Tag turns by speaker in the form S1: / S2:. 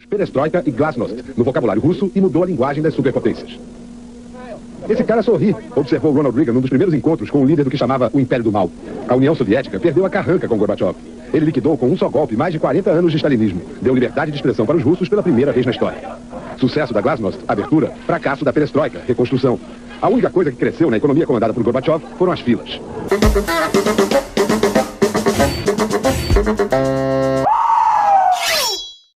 S1: perestroika e glasnost no vocabulário russo e mudou a linguagem das superpotências. Esse cara sorri, observou Ronald Reagan num dos primeiros encontros com o líder do que chamava o Império do Mal. A União Soviética perdeu a carranca com Gorbachev. Ele liquidou com um só golpe mais de 40 anos de stalinismo. Deu liberdade de expressão para os russos pela primeira vez na história. Sucesso da glasnost, abertura, fracasso da perestroika, reconstrução. A única coisa que cresceu na economia comandada por Gorbachev foram as filas.